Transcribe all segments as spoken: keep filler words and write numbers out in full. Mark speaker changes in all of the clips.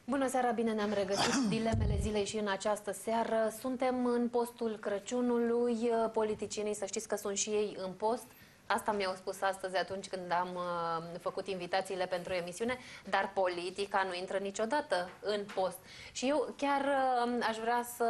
Speaker 1: Bună seara, bine ne-am regăsit. Dilemele zilei și în această seară. Suntem în postul Crăciunului. Politicienii, să știți că sunt și ei în post. Asta mi-au spus astăzi atunci când am uh, făcut invitațiile pentru emisiune, dar politica nu intră niciodată în post. Și eu chiar uh, aș vrea să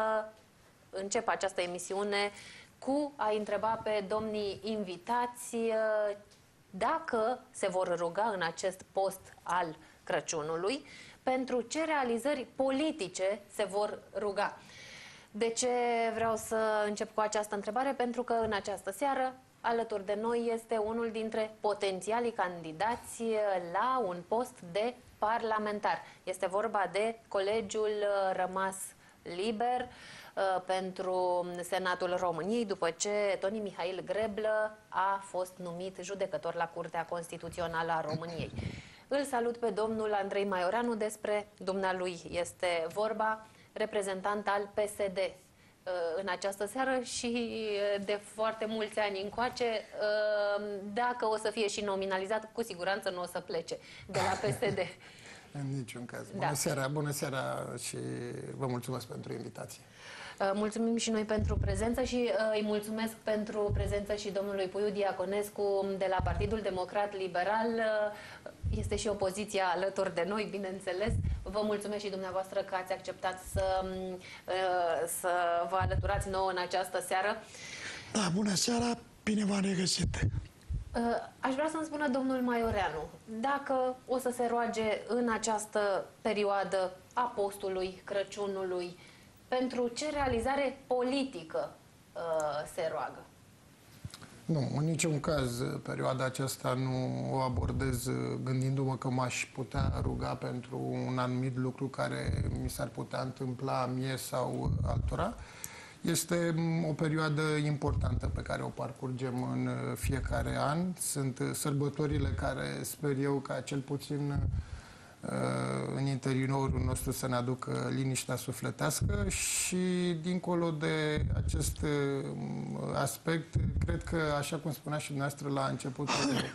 Speaker 1: încep această emisiune cu a întreba pe domnii invitați uh, dacă se vor ruga în acest post al Crăciunului, pentru ce realizări politice se vor ruga. De ce vreau să încep cu această întrebare? Pentru că în această seară, alături de noi, este unul dintre potențialii candidați la un post de parlamentar. Este vorba de colegiul rămas liber pentru Senatul României, după ce Toni Mihail Greblă a fost numit judecător la Curtea Constituțională a României. Îl salut pe domnul Andrei Maioreanu, despre dumnealui este vorba, reprezentant al P S D în această seară și de foarte mulți ani încoace. Dacă o să fie și nominalizat, cu siguranță nu o să plece de la P S D.
Speaker 2: În niciun caz. Bună da. seara, bună seara și vă mulțumesc pentru invitație.
Speaker 1: Mulțumim și noi pentru prezență și îi mulțumesc pentru prezență și domnului Puiu Diaconescu de la Partidul Democrat Liberal. Este și opoziția alături de noi, bineînțeles. Vă mulțumesc și dumneavoastră că ați acceptat să, să vă alăturați nouă în această seară.
Speaker 3: Da, bună seara, bine v-am regăsit.
Speaker 1: Aș vrea să-mi spună domnul Maioreanu, dacă o să se roage în această perioadă a postului Crăciunului, pentru ce realizare politică uh, se roagă?
Speaker 2: Nu, în niciun caz perioada aceasta nu o abordez gândindu-mă că m-aș putea ruga pentru un anumit lucru care mi s-ar putea întâmpla mie sau altora. Este o perioadă importantă pe care o parcurgem în fiecare an. Sunt sărbătorile care sper eu ca cel puțin în interiorul nostru să ne aducă liniștea sufletească și dincolo de acest aspect, cred că, așa cum spunea și dumneavoastră la începutul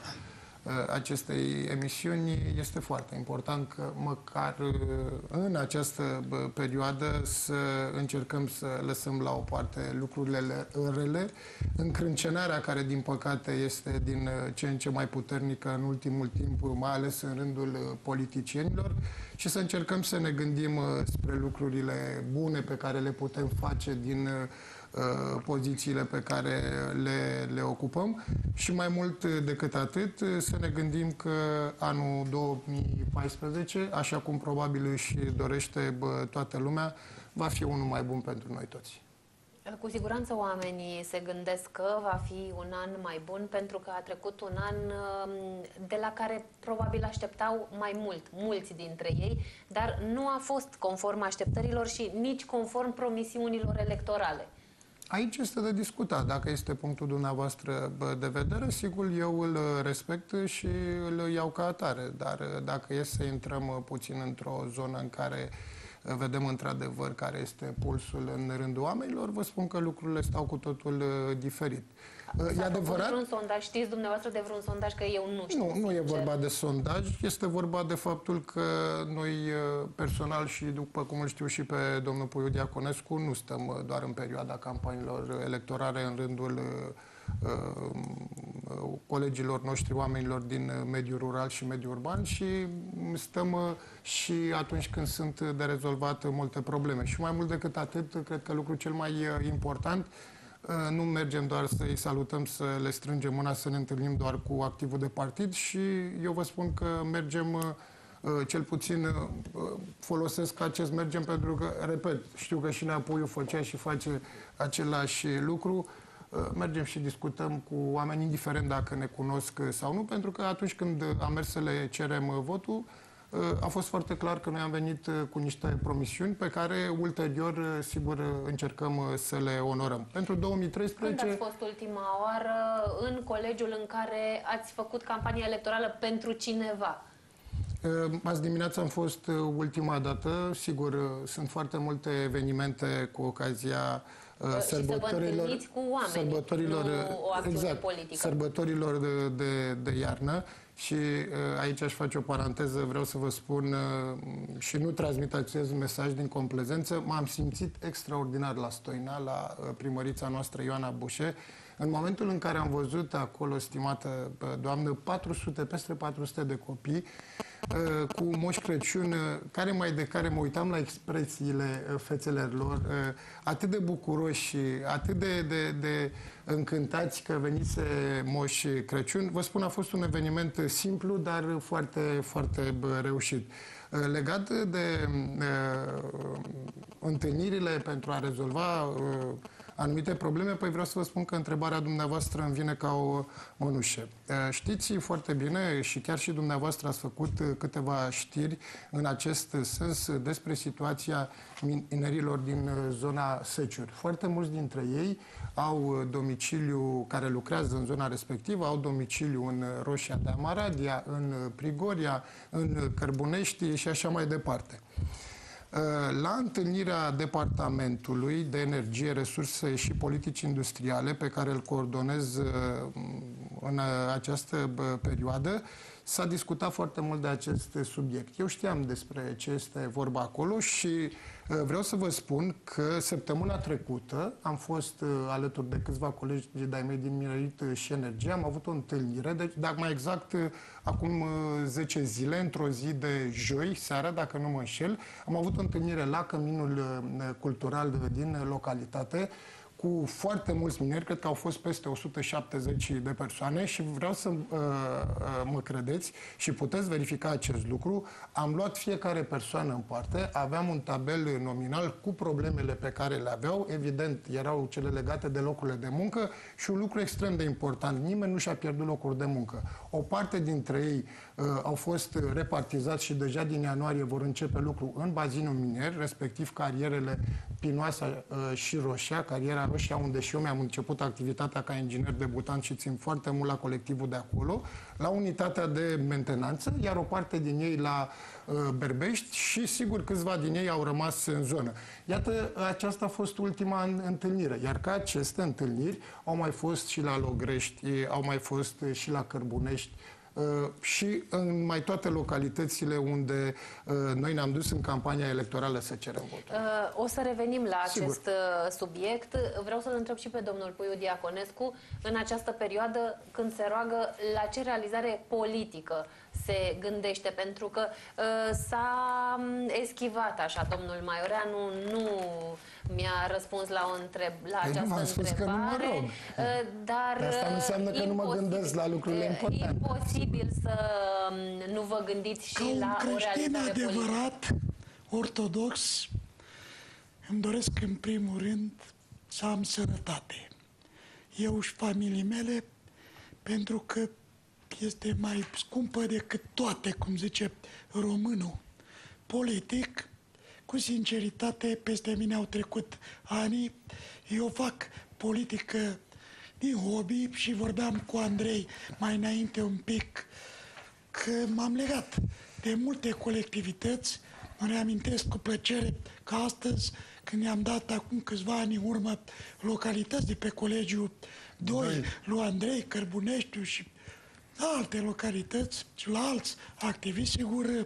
Speaker 2: acestei emisiuni, este foarte important că măcar în această perioadă să încercăm să lăsăm la o parte lucrurile rele, încrâncenarea care din păcate este din ce în ce mai puternică în ultimul timp, mai ales în rândul politicienilor, și să încercăm să ne gândim spre lucrurile bune pe care le putem face din pozițiile pe care le, le ocupăm și mai mult decât atât să ne gândim că anul două mii paisprezece, așa cum probabil își dorește toată lumea, va fi unul mai bun pentru noi toți.
Speaker 1: Cu siguranță oamenii se gândesc că va fi un an mai bun pentru că a trecut un an de la care probabil așteptau mai mult, mulți dintre ei, dar nu a fost conform așteptărilor și nici conform promisiunilor electorale.
Speaker 2: Aici este de discutat. Dacă este punctul dumneavoastră de vedere, sigur, eu îl respect și îl iau ca atare. Dar dacă e să intrăm puțin într-o zonă în care vedem într-adevăr care este pulsul în rândul oamenilor, vă spun că lucrurile stau cu totul diferit.
Speaker 1: E adevărat? Vreun sondaj, știți dumneavoastră de vreun sondaj, că eu nu știu.
Speaker 2: Nu, nu e vorba de sondaj, este vorba de faptul că noi personal și după cum îl știu și pe domnul Puiu Diaconescu, nu stăm doar în perioada campaniilor electorale în rândul uh, colegilor noștri, oamenilor din mediul rural și mediul urban, și stăm uh, și atunci când sunt de rezolvat multe probleme. Și mai mult decât atât, cred că lucrul cel mai important, nu mergem doar să-i salutăm, să le strângem mâna, să ne întâlnim doar cu activul de partid, și eu vă spun că mergem, cel puțin folosesc acest mergem pentru că, repet, știu că și Neapuiu făcea și face același lucru, mergem și discutăm cu oameni, indiferent dacă ne cunosc sau nu, pentru că atunci când am mers să le cerem votul, a fost foarte clar că noi am venit cu niște promisiuni pe care ulterior, sigur, încercăm să le onorăm. Pentru două mii treisprezece...
Speaker 1: Când ați fost ultima oară în colegiul în care ați făcut campanie electorală pentru cineva?
Speaker 2: Azi dimineața am fost ultima dată. Sigur, sunt foarte multe evenimente cu ocazia sărbătorilor,
Speaker 1: cu oamenii,
Speaker 2: sărbătorilor,
Speaker 1: nu o acțiune
Speaker 2: exact,
Speaker 1: politică.
Speaker 2: Sărbătorilor de, de, de iarnă. Și aici aș face o paranteză, vreau să vă spun și nu transmit acest mesaj din complezență, m-am simțit extraordinar la Stoina, la primărița noastră Ioana Bușe, în momentul în care am văzut acolo, stimată doamnă, patru sute, peste patru sute de copii cu Moș Crăciun, care mai de care mă uitam la expresiile fețelor lor, atât de bucuroși, atât de, de, de încântați că venise Moș Crăciun. Vă spun, a fost un eveniment simplu, dar foarte, foarte reușit. Legat de uh, întâlnirile pentru a rezolva uh, anumite probleme, păi vreau să vă spun că întrebarea dumneavoastră îmi vine ca o mănușă. Știți foarte bine și chiar și dumneavoastră ați făcut câteva știri în acest sens despre situația minerilor din zona Seciuri. Foarte mulți dintre ei au domiciliu, care lucrează în zona respectivă, au domiciliu în Roșia de Amaradia, în Prigoria, în Cărbunești și așa mai departe. La întâlnirea Departamentului de Energie, Resurse și Politici Industriale, pe care îl coordonez în această perioadă, s-a discutat foarte mult de acest subiect. Eu știam despre ce este vorba acolo și vreau să vă spun că săptămâna trecută am fost alături de câțiva colegi de-ai mei din Minerit și Energie, am avut o întâlnire, deci, dacă mai exact, acum zece zile, într-o zi de joi, seara, dacă nu mă înșel, am avut o întâlnire la Căminul Cultural din localitate, cu foarte mulți mineri, cred că au fost peste o sută șaptezeci de persoane și vreau să uh, uh, mă credeți și puteți verifica acest lucru. Am luat fiecare persoană în parte, aveam un tabel nominal cu problemele pe care le aveau, evident erau cele legate de locurile de muncă și un lucru extrem de important, nimeni nu și-a pierdut locuri de muncă. O parte dintre ei uh, au fost repartizați și deja din ianuarie vor începe lucru în bazinul minier, respectiv carierele Pinoasa uh, și Roșia, cariera Roșia, unde și eu mi-am început activitatea ca inginer debutant și țin foarte mult la colectivul de acolo, la unitatea de mentenanță, iar o parte din ei la uh, Berbești și, sigur, câțiva din ei au rămas în zonă. Iată, aceasta a fost ultima întâlnire, iar ca aceste întâlniri au mai fost și la Logrești, au mai fost și la Cărbunești, Uh, și în mai toate localitățile unde uh, noi ne-am dus în campania electorală să cerem votul.
Speaker 1: Uh, o să revenim la
Speaker 2: Sigur.
Speaker 1: acest uh, subiect. Vreau să-l întreb și pe domnul Puiu Diaconescu, în această perioadă când se roagă, la ce realizare politică se gândește, pentru că uh, s-a eschivat așa domnul Maioreanu, nu mi-a răspuns la, o întreb, la
Speaker 2: Ei,
Speaker 1: această
Speaker 2: nu spus
Speaker 1: întrebare,
Speaker 2: că nu mă rog.
Speaker 1: uh, dar
Speaker 2: De asta nu înseamnă că nu mă gândesc la lucrurile importante.
Speaker 1: Imposibil să nu vă gândiți și
Speaker 3: Ca un
Speaker 1: la o
Speaker 3: creștin
Speaker 1: realizare politică.
Speaker 3: adevărat, ortodox, îmi doresc în primul rând să am sănătate. Eu și familiei mele, pentru că este mai scumpă decât toate, cum zice românul. Politic, cu sinceritate, peste mine au trecut ani. Eu fac politică din hobby și vorbeam cu Andrei mai înainte un pic că m-am legat de multe colectivități. Mă reamintesc cu plăcere că astăzi, când i-am dat acum câțiva ani în urmă localități de pe Colegiul doi, lui Andrei, Cărbuneștiu și alte localități și la alți activiști, sigur,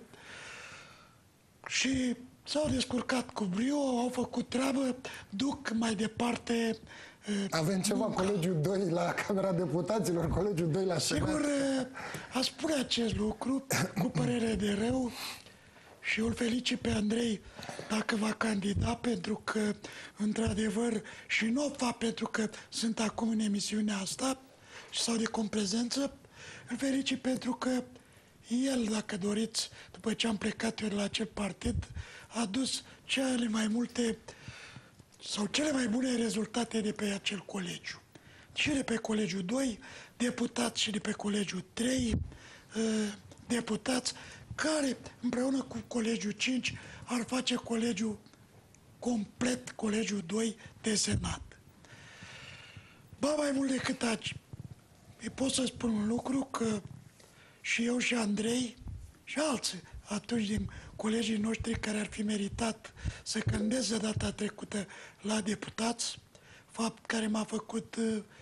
Speaker 3: și s-au descurcat cu brio, au făcut treabă, duc mai departe.
Speaker 2: Avem ceva, munca. Colegiul doi la Camera Deputaților, Colegiul doi la Senat.
Speaker 3: Sigur, a spune acest lucru cu părere de rău și îl felicit pe Andrei dacă va candida, pentru că, într-adevăr, și nu o fac pentru că sunt acum în emisiunea asta sau de comprezență, îl felicit pentru că el, dacă doriți, după ce am plecat eu de la acel partid, a dus cele mai multe sau cele mai bune rezultate de pe acel colegiu. Și de pe colegiul doi, deputați, și de pe colegiul trei, deputați, care împreună cu colegiul cinci ar face colegiul complet, colegiul doi de senat. Ba, mai mult decât aici, îi pot să spun un lucru, că și eu și Andrei și alții atunci din colegii noștri care ar fi meritat să candideze data trecută la deputați, fapt care m-a făcut uh,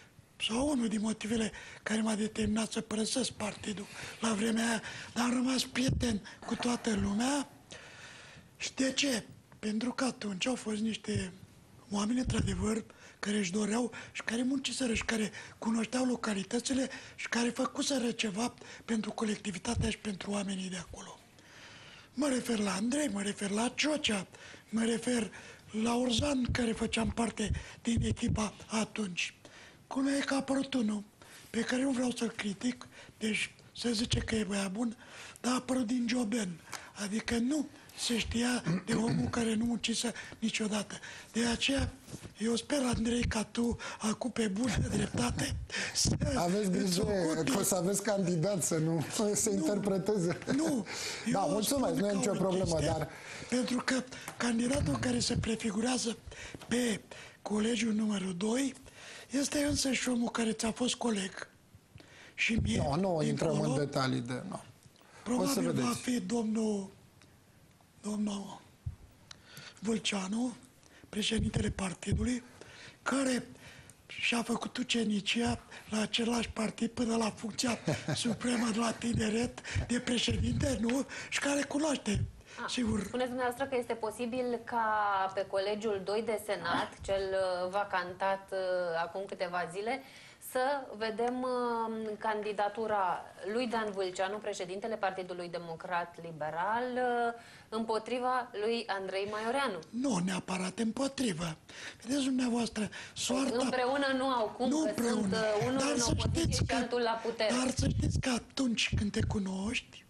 Speaker 3: sau unul din motivele care m-a determinat să părăsesc partidul la vremea aia, dar am rămas prieten cu toată lumea. Și de ce? Pentru că atunci au fost niște oameni, într-adevăr, care își doreau și care munciseră și care cunoșteau localitățile și care făcuseră ceva pentru colectivitatea și pentru oamenii de acolo. Mă refer la Andrei, mă refer la Ciocea, mă refer la Orzan, care făceam parte din echipa atunci. Cum e că a apărut unul pe care nu vreau să-l critic, deci se zice că e băiat bun, dar a apărut din Joben, adică nu se știa de omul care nu muncise niciodată. De aceea, eu sper, Andrei, ca tu, acum pe bună dreptate, să
Speaker 4: aveți grijă că o să aveți candidat să nu se
Speaker 3: nu,
Speaker 4: interpreteze.
Speaker 3: Nu.
Speaker 4: Da, mulțumesc, nu e nicio problemă, chestie, dar...
Speaker 3: Pentru că candidatul care se prefigurează pe colegiul numărul doi este însă și omul care ți-a fost coleg. Și mie,
Speaker 2: nu, nu intrăm
Speaker 3: încolo,
Speaker 2: în detalii de... No.
Speaker 3: Probabil va fi domnul, domnul Vâlceanu, președintele partidului, care și-a făcut ucenicia la același partid până la funcția supremă de la tineret de președinte, nu? Și care cunoaște.
Speaker 1: Ah,
Speaker 3: sigur.
Speaker 1: Spuneți dumneavoastră că este posibil ca pe colegiul doi de Senat, cel vacantat uh, acum câteva zile, să vedem uh, candidatura lui Dan Vâlceanu, președintele Partidului Democrat Liberal, uh, împotriva lui Andrei Maioreanu.
Speaker 3: Nu neapărat împotrivă. Vedeți dumneavoastră, soarta...
Speaker 1: Împreună nu au cum,
Speaker 3: nu
Speaker 1: că
Speaker 3: împreună.
Speaker 1: sunt uh, unul
Speaker 3: Dar
Speaker 1: în opoziție și
Speaker 3: că,
Speaker 1: altul la putere.
Speaker 3: Dar să știți că atunci când te cunoști,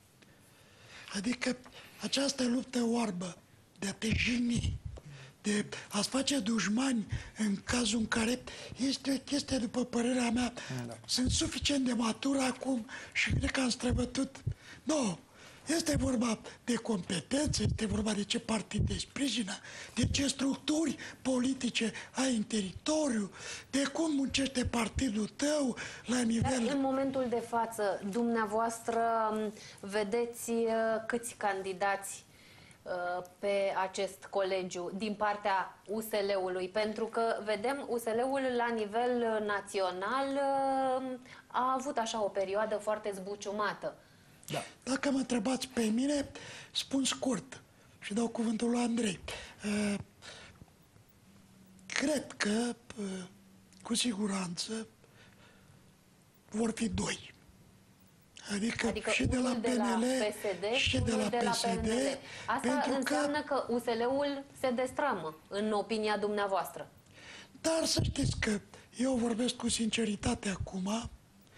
Speaker 3: adică această luptă oarbă de a te jigni, de a-ți face dușmani în cazul în care este o chestie, după părerea mea, da. Sunt suficient de matur acum și cred că am străbătut. Nu, este vorba de competențe, este vorba de ce partid te sprijină, de ce structuri politice ai în teritoriu, de cum muncește partidul tău la nivel...
Speaker 1: Dar în momentul de față, dumneavoastră vedeți câți candidați pe acest colegiu din partea U S L-ului, pentru că vedem U S L-ul la nivel național a avut așa o perioadă foarte zbuciumată.
Speaker 3: Da. Dacă mă întrebați pe mine, spun scurt și dau cuvântul lui Andrei. Cred că cu siguranță vor fi doi. Adică,
Speaker 1: adică
Speaker 3: și de la P N L
Speaker 1: P S D
Speaker 3: și de la
Speaker 1: de la
Speaker 3: P S D.
Speaker 1: Asta înseamnă că, că U S L-ul se destramă, în opinia dumneavoastră.
Speaker 3: Dar să știți că eu vorbesc cu sinceritate acum,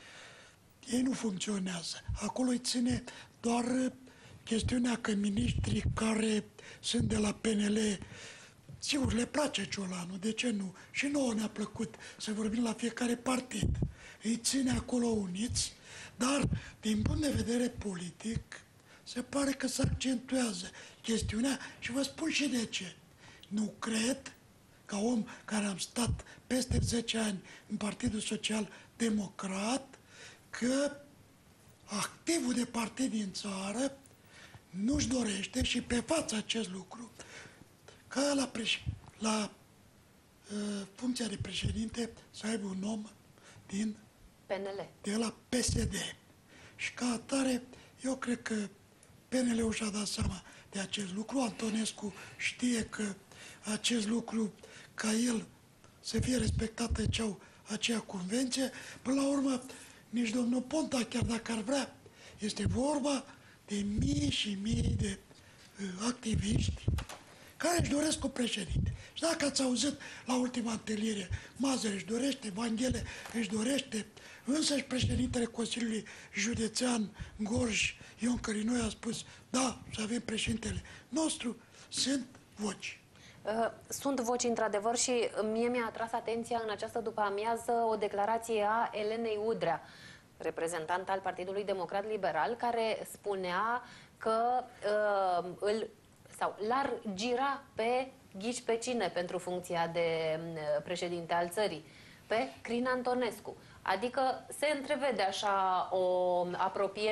Speaker 3: ei nu funcționează. Acolo îi ține doar chestiunea că miniștrii care sunt de la P N L, sigur, le place Ciolanu, de ce nu? Și nouă ne-a plăcut să vorbim la fiecare partid. Îi ține acolo uniți, dar, din punct de vedere politic, se pare că se accentuează chestiunea și vă spun și de ce. Nu cred, ca om care am stat peste zece ani în Partidul Social Democrat, că activul de partid din țară nu-și dorește și pe față acest lucru, ca la, la uh, funcția de președinte să aibă un om din
Speaker 1: P N L.
Speaker 3: De la P S D. Și ca atare, eu cred că P N L-ul și-a dat seama de acest lucru. Antonescu știe că acest lucru, ca el să fie respectată ceau, aceea convenție, până la urmă, nici domnul Ponta, chiar dacă ar vrea, este vorba de mii și mii de uh, activiști care își doresc o președinte. Și dacă ați auzit la ultima întâlnire, Mazăr își dorește, Vanghele își dorește, însăși președintele Consiliului Județean Gorj, Ion Cărinoi, a spus, da, să avem președintele nostru, sunt voci.
Speaker 1: Sunt voci, într-adevăr, și mie mi-a atras atenția în această după-amiază o declarație a Elenei Udrea, reprezentant al Partidului Democrat Liberal, care spunea că uh, îl sau l-ar gira pe ghici pe cine pentru funcția de președinte al țării, pe Crin Antonescu. Adică se întrevede așa o apropiere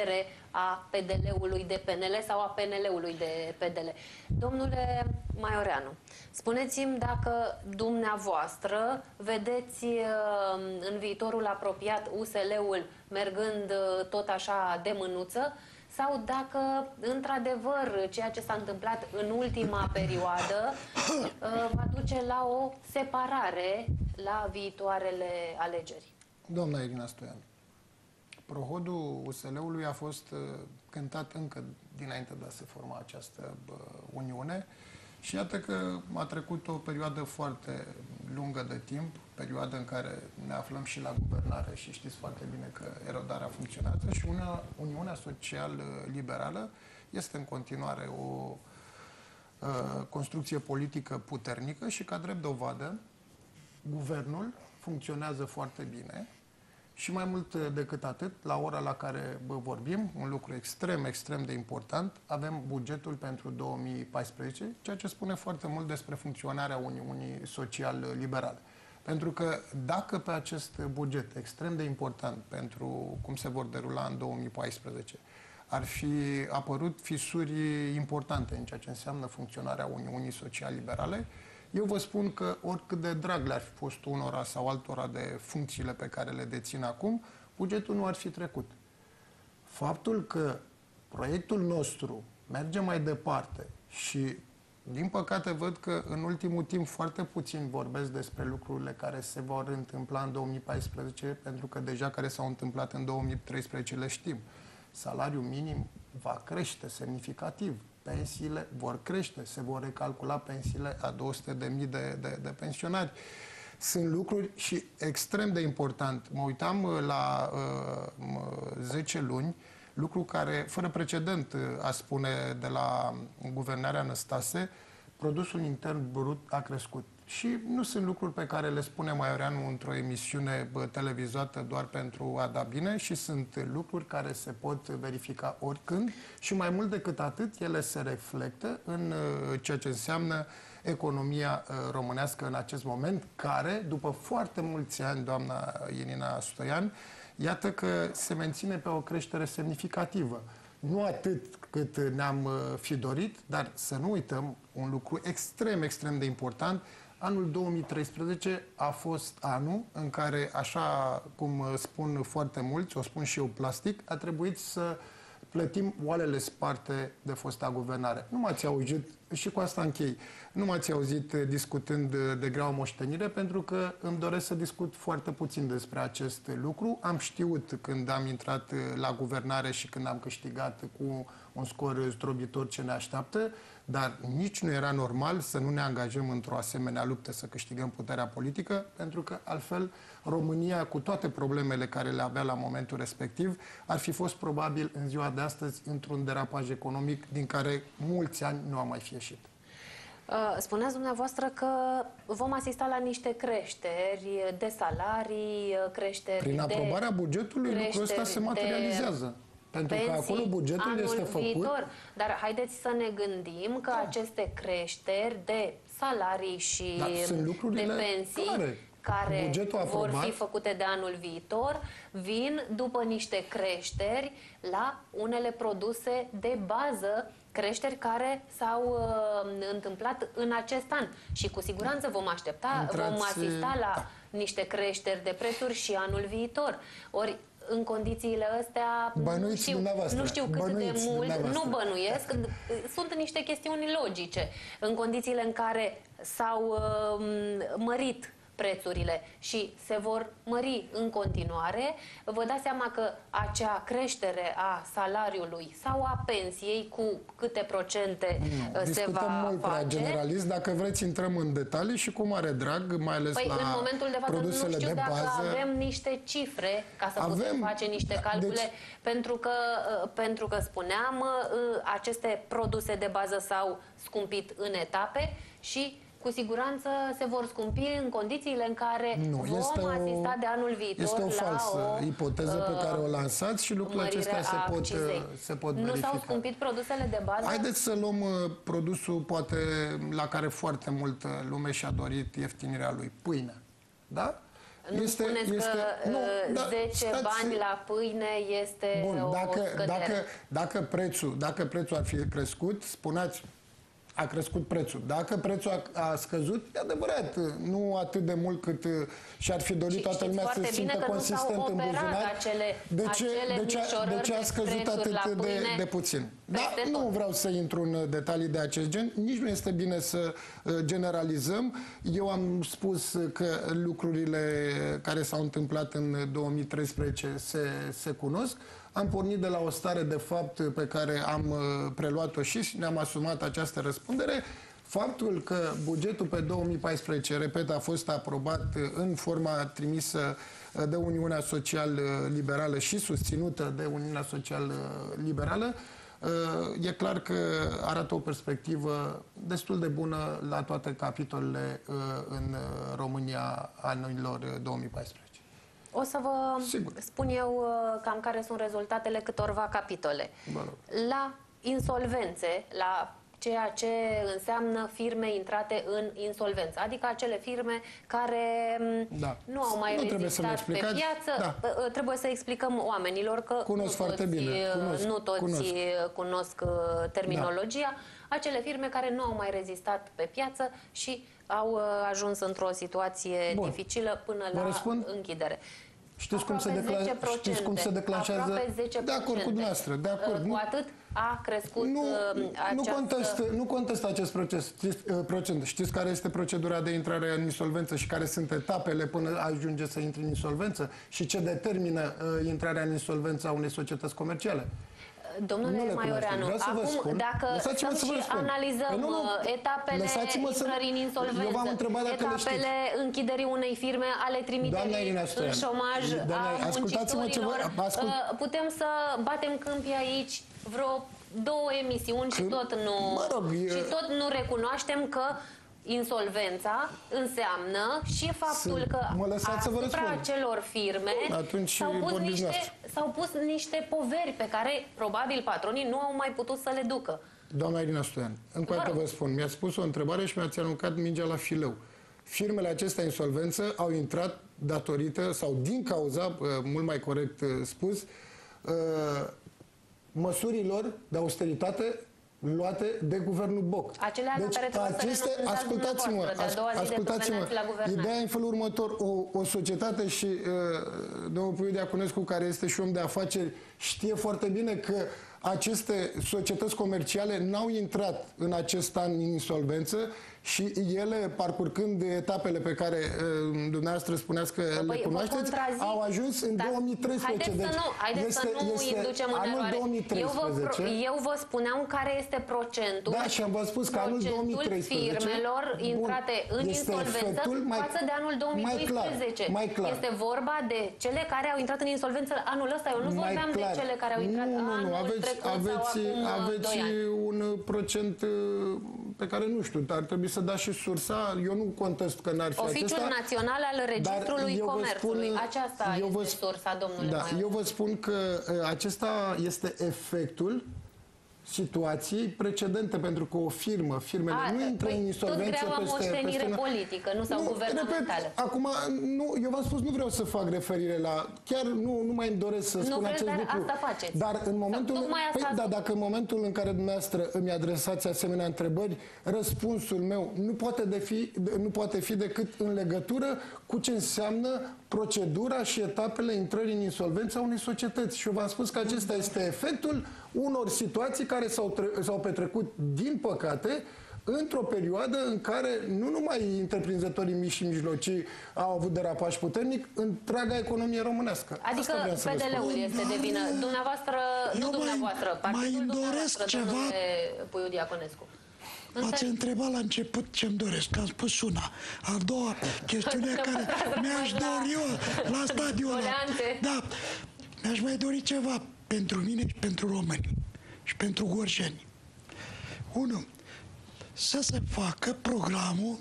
Speaker 1: a P D L-ului de P N L sau a P N L-ului de P D L. Domnule Maioreanu, spuneți-mi dacă dumneavoastră vedeți în viitorul apropiat U S L-ul mergând tot așa de mânuță, sau dacă, într-adevăr, ceea ce s-a întâmplat în ultima perioadă va duce la o separare la viitoarele alegeri.
Speaker 2: Doamna Irina Stoian, prohodul U S L-ului a fost cântat încă dinainte de a se forma această uniune și iată că a trecut o perioadă foarte lungă de timp, perioadă în care ne aflăm și la guvernare și știți foarte bine că erodarea funcționează și Uniunea, Uniunea Social-Liberală este în continuare o uh, construcție politică puternică și ca drept dovadă guvernul funcționează foarte bine. Și mai mult decât atât, la ora la care vorbim, un lucru extrem, extrem de important, avem bugetul pentru două mii paisprezece, ceea ce spune foarte mult despre funcționarea Uniunii Social-Liberale. Pentru că dacă pe acest buget extrem de important pentru cum se vor derula în două mii paisprezece ar fi apărut fisuri importante în ceea ce înseamnă funcționarea Uniunii Social-Liberale, eu vă spun că oricât de drag le-ar fi fost unora sau altora de funcțiile pe care le dețin acum, bugetul nu ar fi trecut. Faptul că proiectul nostru merge mai departe și, din păcate, văd că în ultimul timp foarte puțin vorbesc despre lucrurile care se vor întâmpla în două mii paisprezece, pentru că deja care s-au întâmplat în două mii treisprezece le știm. Salariul minim va crește semnificativ. Pensiile vor crește, se vor recalcula pensiile a două sute de mii de, de, de pensionari. Sunt lucruri și extrem de important. Mă uitam la uh, zece luni, lucru care, fără precedent, a spune de la guvernarea Năstase, produsul intern brut a crescut. Și nu sunt lucruri pe care le spune Maioreanu într-o emisiune televizată doar pentru a da bine, și sunt lucruri care se pot verifica oricând și mai mult decât atât, ele se reflectă în ceea ce înseamnă economia românească în acest moment, care, după foarte mulți ani, doamna Irina Stoian, iată că se menține pe o creștere semnificativă. Nu atât cât ne-am fi dorit, dar să nu uităm un lucru extrem, extrem de important. Anul două mii treisprezece a fost anul în care, așa cum spun foarte mulți, o spun și eu plastic, a trebuit să plătim oalele sparte de fosta guvernare. Nu m-ați auzit, și cu asta închei, nu m-ați auzit discutând de Greaua Moștenire, pentru că îmi doresc să discut foarte puțin despre acest lucru. Am știut când am intrat la guvernare și când am câștigat cu un scor zdrobitor ce ne așteaptă, dar nici nu era normal să nu ne angajăm într-o asemenea luptă să câștigăm puterea politică, pentru că altfel România, cu toate problemele care le avea la momentul respectiv, ar fi fost probabil în ziua de astăzi într-un derapaj economic din care mulți ani nu am mai fi ieșit.
Speaker 1: Spuneați dumneavoastră că vom asista la niște creșteri de salarii, creșteri
Speaker 2: Prin aprobarea
Speaker 1: de
Speaker 2: bugetului, lucrul ăsta se materializează. Pentru că acolo bugetul este făcut.
Speaker 1: Viitor. Dar haideți să ne gândim că da. aceste creșteri de salarii și de pensii
Speaker 2: clare.
Speaker 1: care vor fi făcute de anul viitor vin după niște creșteri la unele produse de bază, creșteri care s-au uh, întâmplat în acest an. Și cu siguranță vom aștepta, Intrați... vom asista la da. niște creșteri de prețuri și anul viitor. Ori în condițiile astea, nu știu, nu știu cât
Speaker 2: bănuiți
Speaker 1: de mult, nu bănuiesc, sunt niște chestiuni logice. În condițiile în care s-au uh, mărit prețurile și se vor mări în continuare, vă dați seama că acea creștere a salariului sau a pensiei, cu câte procente
Speaker 2: nu,
Speaker 1: se
Speaker 2: discutăm
Speaker 1: va
Speaker 2: mult
Speaker 1: face.
Speaker 2: prea generalist. Dacă vreți, intrăm în detalii și cu mare drag, mai ales
Speaker 1: păi,
Speaker 2: la
Speaker 1: în momentul de față nu știu
Speaker 2: de
Speaker 1: dacă
Speaker 2: bază.
Speaker 1: avem niște cifre ca să
Speaker 2: avem,
Speaker 1: putem face niște calcule,
Speaker 2: deci...
Speaker 1: pentru, că, pentru că spuneam, aceste produse de bază s-au scumpit în etape și cu siguranță se vor scumpi în condițiile în care
Speaker 2: nu,
Speaker 1: vom asista de anul viitor
Speaker 2: este o
Speaker 1: la
Speaker 2: falsă
Speaker 1: o
Speaker 2: ipoteză pe care o lansați și lucrurile acestea se pot, se pot verifica.
Speaker 1: Nu s-au scumpit produsele de bază?
Speaker 2: Haideți să luăm produsul poate la care foarte multă lume și-a dorit ieftinirea lui, pâinea. Da?
Speaker 1: Nu este, spuneți este, că nu, da, zece stați, bani la pâine este
Speaker 2: bun,
Speaker 1: o
Speaker 2: dacă,
Speaker 1: scădere.
Speaker 2: Dacă, dacă, prețul, dacă prețul ar fi crescut, spuneați, a crescut prețul. Dacă prețul a, a scăzut, e adevărat, nu atât de mult cât și-ar fi dorit toată lumea să se simtă consistent în buzunar.
Speaker 1: Acele,
Speaker 2: de ce, de ce, de ce a scăzut atât de, de puțin? Da, nu vreau să intru în detalii de acest gen, nici nu este bine să generalizăm. Eu am spus că lucrurile care s-au întâmplat în două mii treisprezece se, se cunosc. Am pornit de la o stare de fapt pe care am preluat-o și ne-am asumat această răspundere. Faptul că bugetul pe două mii paisprezece, repet, a fost aprobat în forma trimisă de Uniunea Social-Liberală și susținută de Uniunea Social-Liberală, e clar că arată o perspectivă destul de bună la toate capitolele în România anilor două mii paisprezece.
Speaker 1: O să vă
Speaker 2: Sigur.
Speaker 1: spun eu cam care sunt rezultatele câtorva capitole. La insolvențe, la ceea ce înseamnă firme intrate în insolvență, adică acele firme care da. nu au mai nu rezistat pe piață. Da. Trebuie să explicăm oamenilor că
Speaker 2: cunosc
Speaker 1: nu
Speaker 2: foarte
Speaker 1: toți,
Speaker 2: bine. Cunosc,
Speaker 1: nu toți
Speaker 2: cunosc.
Speaker 1: cunosc terminologia. Da. Acele firme care nu au mai rezistat pe piață și au ajuns într-o situație Bun. dificilă până la
Speaker 2: răspund?
Speaker 1: închidere.
Speaker 2: Știți cum, se decla... Știți cum se declanșează? De acord cu dumneavoastră, de acord.
Speaker 1: Cu atât a crescut
Speaker 2: nu,
Speaker 1: această...
Speaker 2: Nu contest, nu contest acest proces, știți, procent. Știți care este procedura de intrare în insolvență și care sunt etapele până ajunge să intri în insolvență și ce determină uh, intrarea în insolvență a unei societăți comerciale?
Speaker 1: Domnule Maioreanu, acum spun, dacă stăm și analizăm nu, nu, etapele intrării în insolvență, etapele închiderii unei firme, ale trimiterii în șomaj a muncitorilor, ascult... putem să batem câmpii aici vreo două emisiuni și tot nu,
Speaker 2: mă rog, e...
Speaker 1: și tot nu recunoaștem că insolvența înseamnă și faptul că asupra acelor firme s-au pus, niște, s-au pus niște poveri pe care probabil patronii nu au mai putut să le ducă.
Speaker 2: Doamna Irina Stoian, încă o dată vă spun, mi-ați spus o întrebare și mi-ați aruncat mingea la fileu. Firmele acestea insolvență au intrat datorită, sau din cauza, mult mai corect spus, măsurilor de austeritate luate de guvernul Boc.
Speaker 1: Acelea deci, care aceste,
Speaker 2: ascultați-mă, ascultați-mă, ideea e în felul următor, o, o societate și uh, domnul Puiu Diaconescu, care este și om de afaceri, știe foarte bine că aceste societăți comerciale n-au intrat în acest an în insolvență și ele, parcurgând etapele pe care uh, dumneavoastră spuneați că păi, le cunoașteți, au ajuns în da. două mii treisprezece.
Speaker 1: Haideți deci, să nu, haideți este, să nu este inducem în eroare. două mii treisprezece. Eu vă, eu vă spuneam care este procentul,
Speaker 2: da, și am vă spus că anul două mii treisprezece
Speaker 1: firmelor intrate Bun, în insolvență mai, față de anul două mii doisprezece.
Speaker 2: Mai clar, mai clar.
Speaker 1: Este vorba de cele care au intrat în insolvență anul ăsta. Eu nu vorbeam de cele care au intrat
Speaker 2: nu, nu,
Speaker 1: anul
Speaker 2: nu. Aveți,
Speaker 1: trecut
Speaker 2: aveți,
Speaker 1: sau acum
Speaker 2: aveți
Speaker 1: doi ani.
Speaker 2: un procent pe care nu știu, ar trebui să dați și sursa. Eu nu contest că n-ar fi
Speaker 1: Oficiul
Speaker 2: acesta.
Speaker 1: Oficiul Național al Registrului Comerțului. Spun, Aceasta eu este vă, sursa, domnule
Speaker 2: da, eu vă spun că acesta este efectul situații precedente, pentru că o firmă, firmele A, nu intră păi, în insolvență
Speaker 1: tot
Speaker 2: peste...
Speaker 1: moștenire peste politică, nu sau guvernamentală.
Speaker 2: Repet, acum, nu, eu v-am spus, nu vreau să fac referire la... Chiar nu, nu mai îmi doresc să
Speaker 1: nu
Speaker 2: spun
Speaker 1: vreți,
Speaker 2: acest
Speaker 1: dar
Speaker 2: lucru.
Speaker 1: Asta faceți.
Speaker 2: Dar în momentul... Păi, da, dacă în momentul în care dumneavoastră îmi adresați asemenea întrebări, răspunsul meu nu poate, de fi, nu poate fi decât în legătură cu ce înseamnă procedura și etapele intrării în insolvență a unei societăți. Și eu v-am spus că acesta este efectul unor situații care s-au petrecut, din păcate, într-o perioadă în care nu numai întreprinzătorii mici și mijlocii au avut derapaj puternic, întreaga economie românească.
Speaker 1: Adică P D L-ul este de vină. Dumneavoastră, nu
Speaker 3: Eu
Speaker 1: dumneavoastră,
Speaker 3: mai, mai
Speaker 1: partidul
Speaker 3: doresc ceva.
Speaker 1: Domnule Puiu Diaconescu.
Speaker 3: M-ați întrebat la început ce-mi doresc, am spus una. A doua chestiune care mi-aș dori eu la stadiul ăla. Da, mi-aș mai dori ceva pentru mine și pentru români și pentru gorjeni. Unu, să se facă programul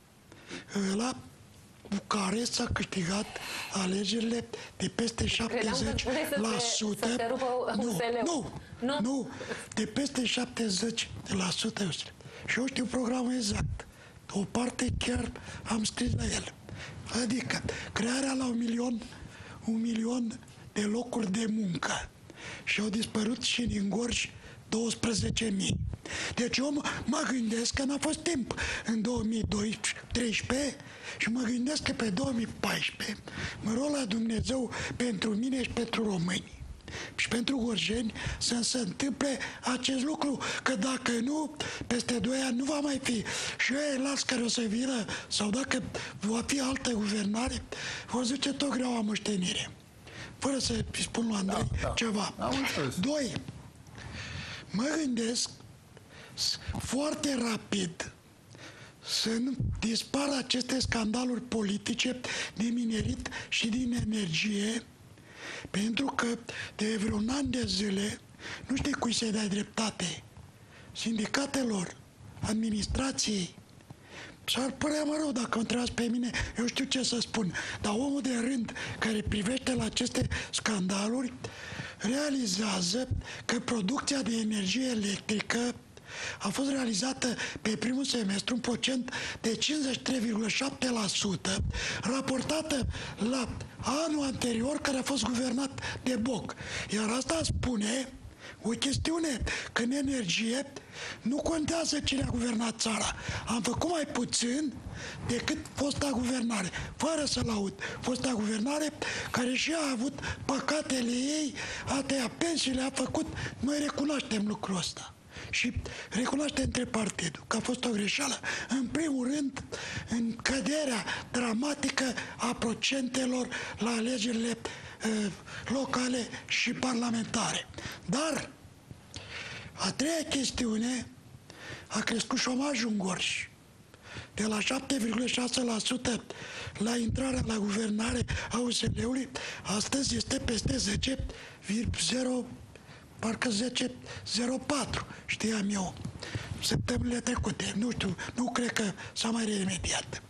Speaker 3: ăla cu care s-a câștigat alegerile de peste șaptezeci la sută. Nu, nu, nu, nu, de peste șaptezeci la sută. Și eu știu programul exact. O parte chiar am scris la el. Adică crearea la un milion, un milion de locuri de muncă. Și au dispărut și din Gorj douăsprezece mii. Deci eu mă gândesc că n-a fost timp în două mii treisprezece și mă gândesc că pe două mii paisprezece mă rog la Dumnezeu pentru mine și pentru români și pentru gorjeni să se întâmple acest lucru, că dacă nu, peste doi ani nu va mai fi. Și ei las care o să vină, sau dacă va fi altă guvernare, vor zice tot greaua moștenire. Fără să-i spun lui Andrei
Speaker 2: da, da.
Speaker 3: ceva. Doi, mă gândesc foarte rapid să nu dispară aceste scandaluri politice din minerit și din energie, pentru că de vreun an de zile nu știi cui să-i dai dreptate. Sindicatelor, administrației. S-ar părea mă rău dacă mă întrebați pe mine, eu știu ce să spun, dar omul de rând care privește la aceste scandaluri realizează că producția de energie electrică a fost realizată pe primul semestru un procent de cincizeci și trei virgulă șapte la sută, raportată la anul anterior care a fost guvernat de Boc. Iar asta spune o chestiune, că în energie nu contează cine a guvernat țara. Am făcut mai puțin decât fosta guvernare, fără să laud. Fosta guvernare care și a avut păcatele ei, a tăiat pensiile, a făcut. Noi recunoaștem lucrul ăsta. Și recunoaște între partidul că a fost o greșeală, în primul rând, în căderea dramatică a procentelor la alegerile uh, locale și parlamentare. Dar a treia chestiune, a crescut șomajul în Gorj de la șapte virgulă șase la sută la intrarea la guvernare a U S L-ului, astăzi este peste zece virgulă zero, parcă zece virgulă zero patru, știam eu, săptămânile trecute. Nu știu, nu cred că s-a mai remediat.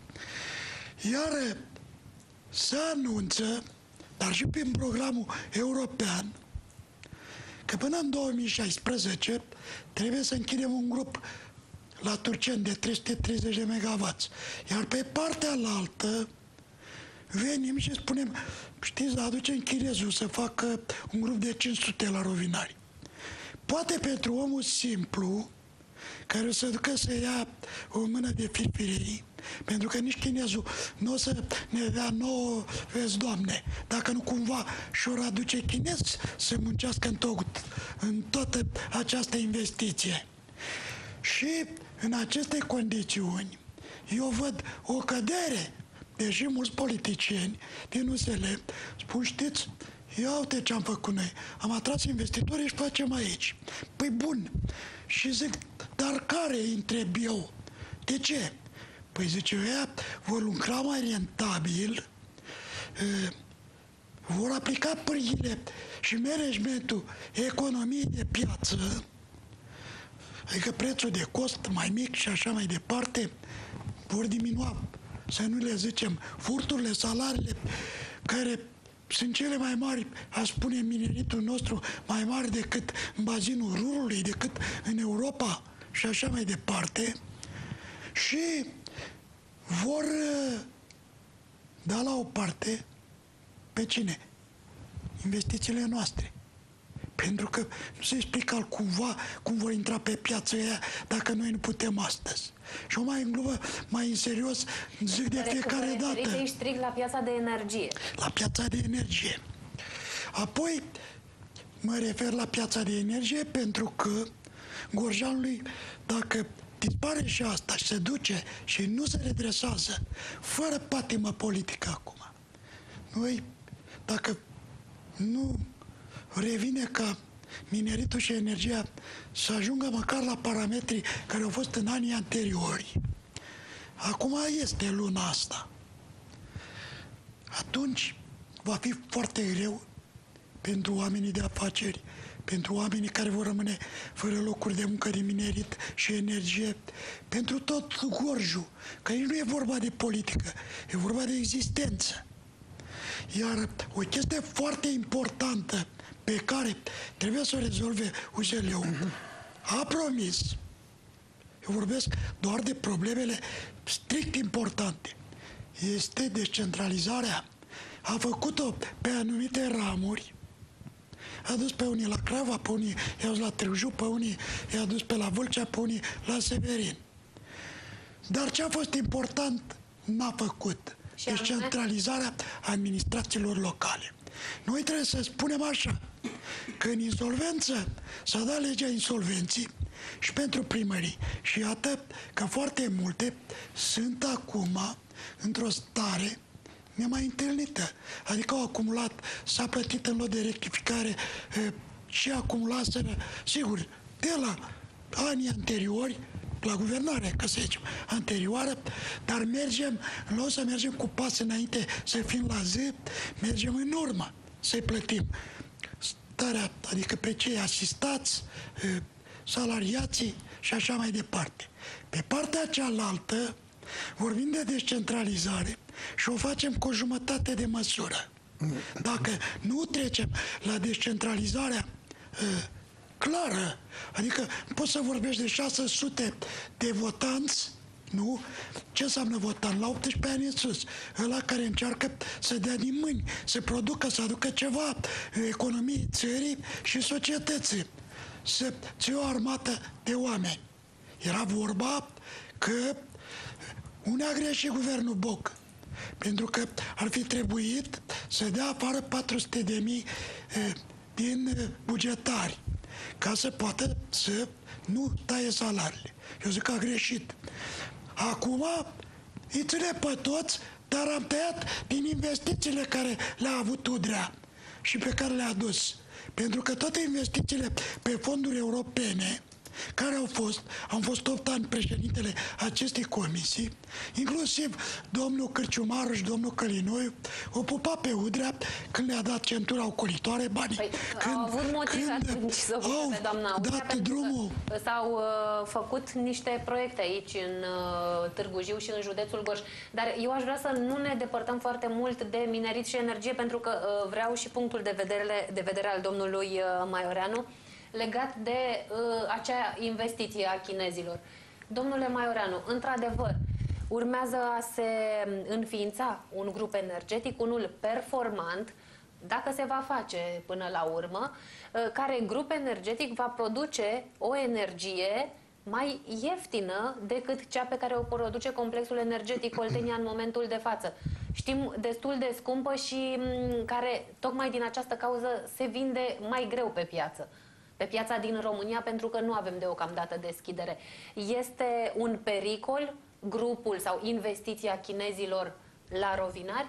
Speaker 3: Iar se anunță, dar și prin programul european, că până în două mii șaisprezece trebuie să închidem un grup la Turceni de trei sute treizeci de megawatts. Iar pe partea alaltă venim și spunem, știți, aducem chinezul să facă un grup de cinci sute la Rovinari. Poate pentru omul simplu, care o să ducă să ia o mână de firfirei, pentru că nici chinezul nu o să ne dea nouă, vezi, Doamne, dacă nu cumva și-or aduce chinez să muncească în, tot, în toată această investiție. Și în aceste condiții, eu văd o cădere, deși mulți politicieni din U S L spun, știți, ia uite ce am făcut noi, am atras investitorii și facem aici. Păi bun, și zic, dar care îi întreb eu? De ce? Păi zice, ăia vor lucra mai rentabil, vor aplica pârghile și managementul economiei de piață, adică prețul de cost mai mic și așa mai departe, vor diminua, să nu le zicem, furturile, salariile, care sunt cele mai mari, aș spune, în mineritul nostru, mai mari decât în bazinul Rurului, decât în Europa și așa mai departe. Și vor da la o parte pe cine? Investițiile noastre. Pentru că nu se explică altcumva cum vor intra pe piața aia dacă noi nu putem astăzi. Și o mai în glumă, mai în serios, zic de fiecare dată.
Speaker 1: Te strict la piața de energie.
Speaker 3: La piața de energie. Apoi mă refer la piața de energie pentru că Gorjanului, dacă dispare și asta și se duce și nu se redresează, fără patimă politică acum, noi, dacă nu revine ca mineritul și energia să ajungă măcar la parametrii care au fost în anii anteriori, acum este luna asta, atunci va fi foarte greu pentru oamenii de afaceri, pentru oamenii care vor rămâne fără locuri de muncă de minerit și energie, pentru tot Gorjul, că aici nu e vorba de politică, e vorba de existență. Iar o chestie foarte importantă pe care trebuie să o rezolve U S L-ul, a promis, eu vorbesc doar de problemele strict importante, este descentralizarea. A făcut-o pe anumite ramuri, a dus pe unii la Crava, pe unii i-a dus la Târgu Jiu, pe unii i-a dus pe la Vâlcea, pe unii la Severin. Dar ce a fost important n-a făcut. Descentralizarea administrațiilor locale. Noi trebuie să spunem așa, că în insolvență s-a dat legea insolvenții și pentru primării. Și iată că foarte multe sunt acum într-o stare nemai întâlnită. Adică au acumulat, s-a plătit în lot de rectificare și acumulaseră, sigur, de la anii anteriori, la guvernare, ca să zicem, anterioară, dar mergem, în loc să mergem cu pas înainte, să fim la zi, mergem în urmă, să-i plătim. Starea, adică pe cei asistați, salariații și așa mai departe. Pe partea cealaltă, vorbim de descentralizare și o facem cu o jumătate de măsură. Dacă nu trecem la descentralizarea clară, adică poți să vorbești de șase sute de votanți, nu? Ce înseamnă votant? La optsprezece ani în sus. Ăla care încearcă să dea din mâini, să producă, să aducă ceva economiei țării și societății. Să ții o armată de oameni. Era vorba că unde a greșit guvernul Boc? Pentru că ar fi trebuit să dea afară patru sute de mii din bugetari, ca să poată să nu taie salariile. Eu zic că a greșit. Acum îi ține pe toți, dar am tăiat din investițiile care le-a avut Udrea și pe care le-a dus. Pentru că toate investițiile pe fonduri europene care au fost, am fost opt ani președintele acestei comisii, inclusiv domnul Cârciumaru și domnul Călinoiu, o pupa pe Udrea când le-a dat centura ocolitoare banii.
Speaker 1: Păi,
Speaker 3: când,
Speaker 1: au avut motive atunci să
Speaker 3: au
Speaker 1: pe doamna Udrea,
Speaker 3: dat drumul.
Speaker 1: S-au uh, făcut niște proiecte aici în uh, Târgu Jiu și în județul Gorj. Dar eu aș vrea să nu ne depărtăm foarte mult de minerit și energie, pentru că uh, vreau și punctul de vedere, de vedere al domnului uh, Maioreanu legat de uh, acea investiție a chinezilor. Domnule Maioreanu, într-adevăr, urmează a se înființa un grup energetic, unul performant, dacă se va face până la urmă, uh, care grup energetic va produce o energie mai ieftină decât cea pe care o produce complexul energetic Oltenia în momentul de față. Știm, destul de scumpă și m, care, tocmai din această cauză, se vinde mai greu pe piață. Pe piața din România, pentru că nu avem deocamdată deschidere. Este un pericol grupul sau investiția chinezilor la rovinari?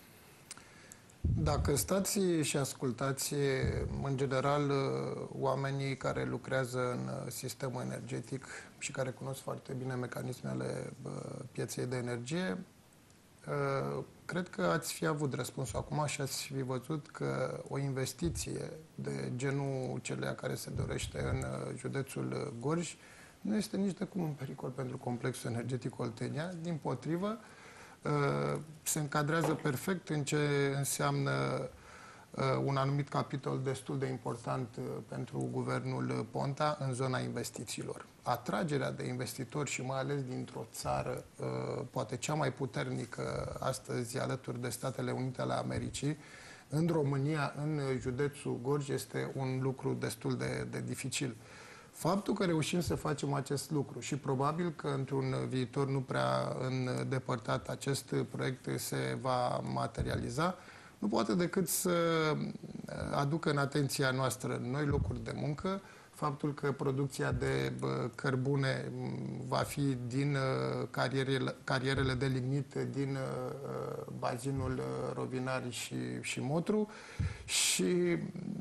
Speaker 2: Dacă stați și ascultați, în general, oamenii care lucrează în sistemul energetic și care cunosc foarte bine mecanismele pieței de energie, cred că ați fi avut răspunsul acum și ați fi văzut că o investiție de genul celea care se dorește în județul Gorj nu este nici de cum un pericol pentru complexul energetic Oltenia. Dimpotrivă, se încadrează perfect în ce înseamnă un anumit capitol destul de important pentru guvernul Ponta în zona investițiilor. Atragerea de investitori și mai ales dintr-o țară, poate cea mai puternică astăzi alături de Statele Unite ale Americii, în România, în județul Gorj, este un lucru destul de, de dificil. Faptul că reușim să facem acest lucru și probabil că într-un viitor nu prea îndepărtat acest proiect se va materializa, nu poate decât să aducă în atenția noastră noi locuri de muncă, faptul că producția de cărbune va fi din carierele, carierele de lignit din bazinul Rovinari și, și Motru și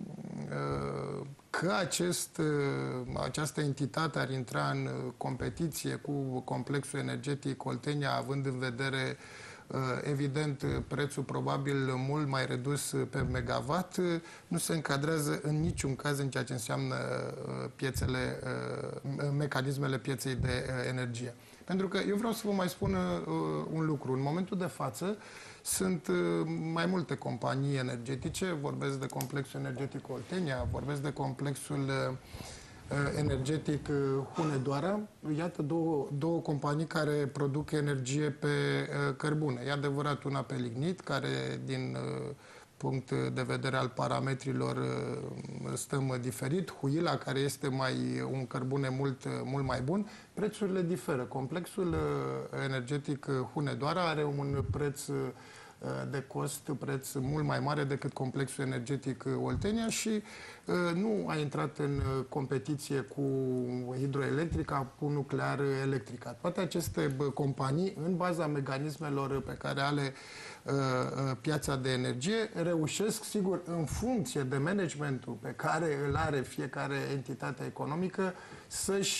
Speaker 2: că acest, această entitate ar intra în competiție cu complexul energetic Oltenia, având în vedere evident prețul probabil mult mai redus pe megawatt, nu se încadrează în niciun caz în ceea ce înseamnă piețele, mecanismele pieței de energie. Pentru că eu vreau să vă mai spun un lucru. În momentul de față sunt mai multe companii energetice, vorbesc de complexul energetic Oltenia, vorbesc de complexul energetic Hunedoara. Iată două, două companii care produc energie pe cărbune. E adevărat, una pe lignit, care din punct de vedere al parametrilor stăm diferit. Huila, care este mai un cărbune mult, mult mai bun. Prețurile diferă. Complexul energetic Hunedoara are un preț de cost, preț mult mai mare decât complexul energetic Oltenia și uh, nu a intrat în competiție cu hidroelectrica, cu nuclear electrica. Toate aceste companii, în baza mecanismelor pe care ale uh, piața de energie, reușesc, sigur, în funcție de managementul pe care îl are fiecare entitate economică, să-și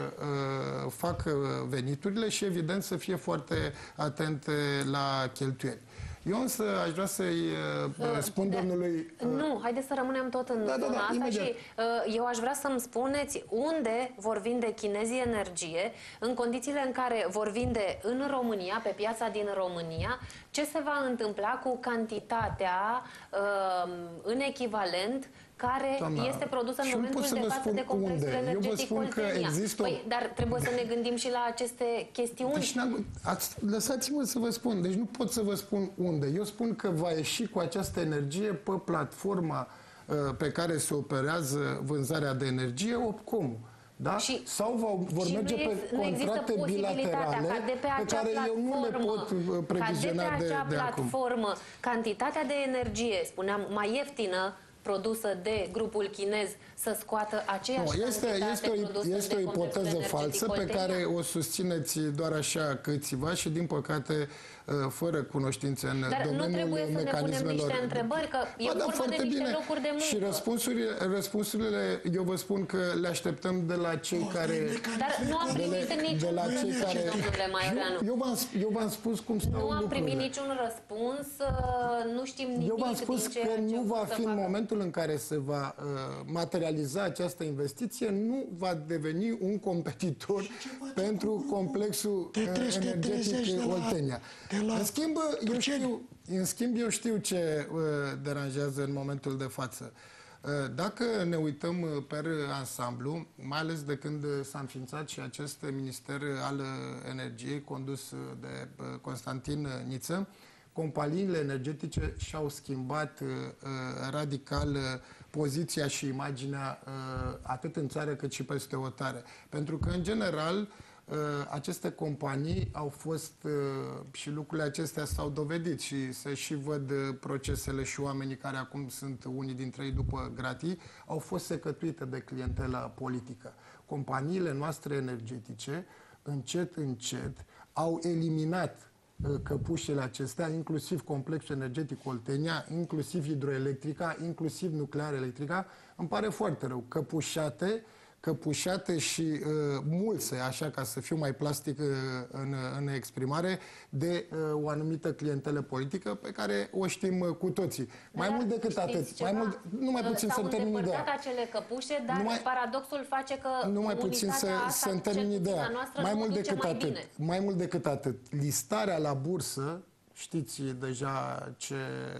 Speaker 2: uh, facă veniturile și, evident, să fie foarte atente la cheltuieli. Eu însă aș vrea să-i uh, spun
Speaker 1: de,
Speaker 2: domnului... Uh,
Speaker 1: nu, haideți să rămânem tot în
Speaker 2: da,
Speaker 1: zona
Speaker 2: da, da,
Speaker 1: asta
Speaker 2: imediat.
Speaker 1: și uh, eu aș vrea să-mi spuneți unde vor vinde chinezii energie, în condițiile în care vor vinde în România, pe piața din România, ce se va întâmpla cu cantitatea uh, în echivalent care
Speaker 2: Doamna,
Speaker 1: este produsă în momentul de față de complexul
Speaker 2: unde.
Speaker 1: energetic
Speaker 2: Eu vă spun că
Speaker 1: Oltenia.
Speaker 2: există...
Speaker 1: Păi, dar trebuie să ne gândim și la aceste chestiuni.
Speaker 2: Deci, ați, lăsați-mă să vă spun. Deci nu pot să vă spun unde. Eu spun că va ieși cu această energie pe platforma uh, pe care se operează vânzarea de energie, Opcom. Da?
Speaker 1: Și,
Speaker 2: sau va, vor
Speaker 1: și
Speaker 2: merge
Speaker 1: nu
Speaker 2: pe
Speaker 1: nu
Speaker 2: contracte bilaterale
Speaker 1: ca de pe,
Speaker 2: pe care eu nu le pot previziona
Speaker 1: ca de, pe
Speaker 2: de,
Speaker 1: acea
Speaker 2: de
Speaker 1: platformă, acum. Cantitatea de energie, spuneam, mai ieftină, produsă de grupul chinez, să scoată aceeași
Speaker 2: nu, este, este o, este o ipoteză falsă pe care o susțineți doar așa câțiva și, din păcate, fără cunoștințe în
Speaker 1: Dar
Speaker 2: domeniul
Speaker 1: nu trebuie să ne punem niște întrebări, că e
Speaker 2: ba,
Speaker 1: vorba de niște
Speaker 2: bine.
Speaker 1: locuri de muncă.
Speaker 2: Și răspunsurile, răspunsurile, eu vă spun că le așteptăm de la cei
Speaker 3: O,
Speaker 2: care...
Speaker 1: Dar nu am primit
Speaker 2: de,
Speaker 1: niciun
Speaker 2: de la cei care...
Speaker 1: domnule Maioreanu.
Speaker 2: Eu, eu v-am spus cum stau
Speaker 1: Nu am
Speaker 2: lucrurile.
Speaker 1: primit niciun răspuns, nu știm nimic.
Speaker 2: Eu v-am spus
Speaker 1: din
Speaker 2: că
Speaker 1: ceea ce
Speaker 2: nu va
Speaker 1: să
Speaker 2: fi, în
Speaker 1: facă.
Speaker 2: momentul în care se va uh, materializa această investiție, nu va deveni un competitor pentru complexul
Speaker 3: Te treci, te trezești
Speaker 2: energetic
Speaker 3: de la-
Speaker 2: Oltenia.
Speaker 3: de la
Speaker 2: În schimb, eu
Speaker 3: Turceni.
Speaker 2: știu, în schimb, eu știu ce uh, deranjează în momentul de față. Uh, dacă ne uităm uh, per ansamblu, mai ales de când uh, s-a înființat și acest minister al uh, energiei condus uh, de uh, Constantin uh, Niță, companiile energetice și-au schimbat uh, uh, radical uh, poziția și imaginea uh, atât în țară cât și peste hotare. Pentru că, în general, uh, aceste companii au fost, uh, și lucrurile acestea s-au dovedit și se și văd uh, procesele și oamenii care acum sunt unii dintre ei după gratii, au fost secătuite de clientela politică. Companiile noastre energetice, încet, încet, au eliminat căpușele acestea, inclusiv complexul energetic Oltenia, inclusiv hidroelectrica, inclusiv nuclear electrica, îmi pare foarte rău, căpușate, căpușate și uh, mulse, așa ca să fiu mai plastic uh, în, în exprimare, de uh, o anumită clientelă politică pe care o știm uh, cu toții. Mai
Speaker 1: Dar
Speaker 2: mult decât
Speaker 1: știți
Speaker 2: atât,
Speaker 1: ceva?
Speaker 2: mai mult, numai puțin să termin ideea.
Speaker 1: S-au îndepărtat acele căpușe, dar
Speaker 2: Numai-
Speaker 1: paradoxul face că
Speaker 2: Nu mai puțin să,
Speaker 1: unitatea asta,
Speaker 2: să termin
Speaker 1: cel puțin
Speaker 2: ideea.
Speaker 1: a noastră,
Speaker 2: Mai
Speaker 1: nu
Speaker 2: mult
Speaker 1: duce
Speaker 2: decât
Speaker 1: mai
Speaker 2: atât.
Speaker 1: bine.
Speaker 2: Mai mult decât atât. Listarea la bursă, știți deja ce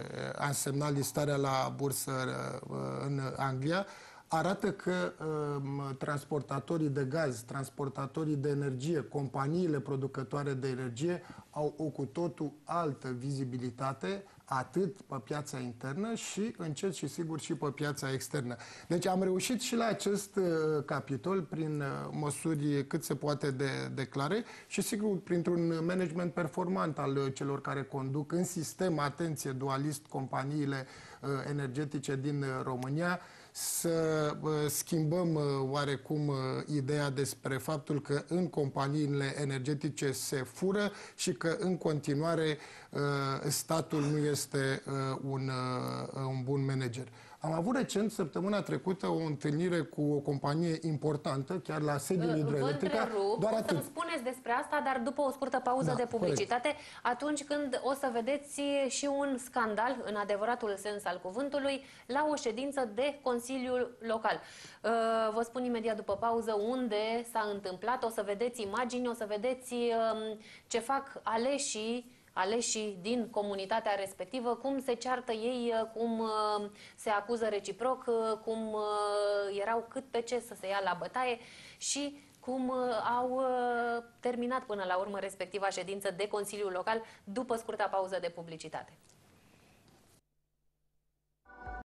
Speaker 2: a însemnat listarea la bursă uh, în Anglia, arată că um, transportatorii de gaz, transportatorii de energie, companiile producătoare de energie au o cu totul altă vizibilitate, atât pe piața internă și, încet și sigur, și pe piața externă. Deci am reușit și la acest uh, capitol, prin uh, măsuri cât se poate de, de clare și, sigur, printr-un management performant al uh, celor care conduc în sistem, atenție, dualist, companiile uh, energetice din uh, România, să uh, schimbăm uh, oarecum uh, ideea despre faptul că în companiile energetice se fură și că în continuare uh, statul nu este uh, un, uh, un bun manager. Am avut recent, săptămâna trecută, o întâlnire cu o companie importantă, chiar la sediul Hidroelectrica. Doar
Speaker 1: o
Speaker 2: atât.
Speaker 1: să-mi spuneți despre asta, dar după o scurtă pauză
Speaker 2: Da,
Speaker 1: de publicitate, atunci când o să vedeți și un scandal, în adevăratul sens al cuvântului, la o ședință de Consiliul Local. Uh, Vă spun imediat după pauză unde s-a întâmplat, o să vedeți imagini, o să vedeți um, ce fac aleșii aleșii din comunitatea respectivă, cum se ceartă ei, cum se acuză reciproc, cum erau cât pe ce să se ia la bătaie și cum au terminat până la urmă respectiva ședință de Consiliul Local după scurta pauză de publicitate.